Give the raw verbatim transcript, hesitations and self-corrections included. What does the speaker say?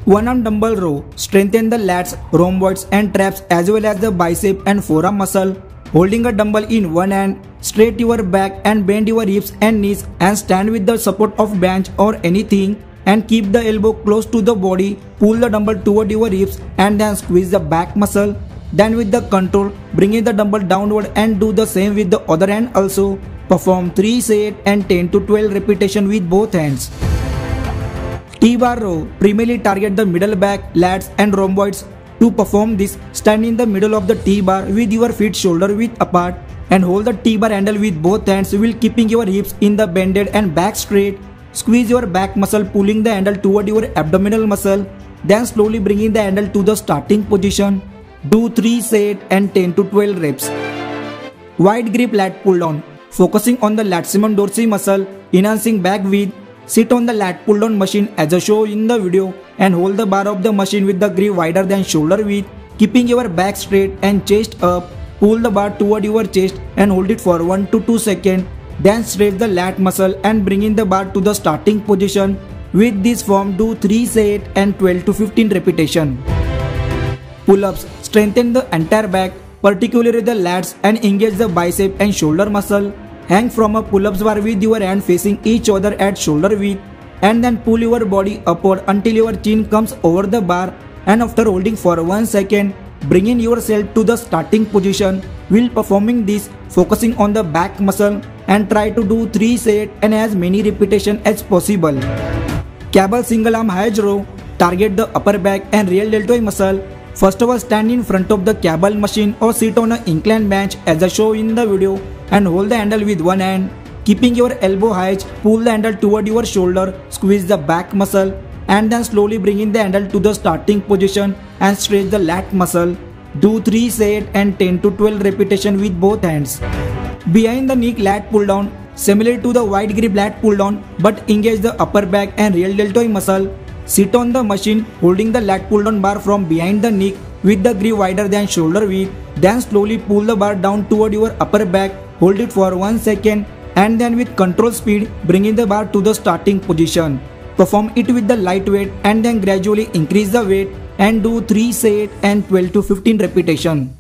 One arm dumbbell row. Strengthen the lats, rhomboids and traps as well as the bicep and forearm muscle. Holding a dumbbell in one hand, straight your back and bend your hips and knees and stand with the support of bench or anything and keep the elbow close to the body. Pull the dumbbell toward your hips and then squeeze the back muscle. Then with the control, bringing the dumbbell downward and do the same with the other hand also. Perform three set and ten to twelve repetition with both hands. T-bar row. Primarily target the middle back, lats and rhomboids. To perform this, stand in the middle of the T-bar with your feet shoulder width apart and hold the T-bar handle with both hands while keeping your hips in the bended and back straight. Squeeze your back muscle, pulling the handle toward your abdominal muscle, then slowly bringing the handle to the starting position. Do three set and ten to twelve reps. Wide grip lat pull down. Focusing on the latissimus dorsi muscle, enhancing back width. Sit on the lat pull down machine as shown in the video and hold the bar of the machine with the grip wider than shoulder width, keeping your back straight and chest up. Pull the bar toward your chest and hold it for one to two seconds. Then stretch the lat muscle and bringing the bar to the starting position. With this form, do three set and twelve to fifteen repetition. Pull-ups. Strengthen the entire back, particularly the lats, and engage the bicep and shoulder muscle. Hang from a pull-ups bar with your hand facing each other at shoulder width and then pull your body upward until your chin comes over the bar, and after holding for one second, bringing yourself to the starting position. While performing this, focusing on the back muscle and try to do three set and as many repetitions as possible. Cable single arm hinge row. Target the upper back and real deltoid muscle. First of all, stand in front of the cable machine or sit on an inclined bench as shown in the video and hold the handle with one hand. Keeping your elbow high, pull the handle toward your shoulder, squeeze the back muscle and then slowly bringing the handle to the starting position and stretch the lat muscle. Do three set and ten to twelve repetition with both hands. Behind the knee lat pull down. Similar to the wide grip lat pull down but engage the upper back and real deltoid muscle. Sit on the machine holding the lat pull down bar from behind the knee with the grip wider than shoulder width. Then slowly pull the bar down toward your upper back. Hold it for one second and then with control speed bringing the bar to the starting position. Perform it with the light weight and then gradually increase the weight and do three set and twelve to fifteen repetition.